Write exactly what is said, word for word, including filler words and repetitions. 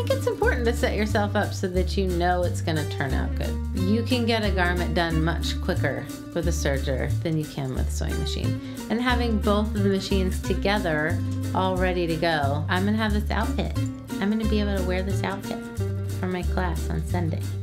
think it's important to set yourself up so that you know it's going to turn out good. You can get a garment done much quicker with a serger than you can with a sewing machine. And having both of the machines together, all ready to go, I'm going to have this outfit. I'm going to be able to wear this outfit for my class on Sunday.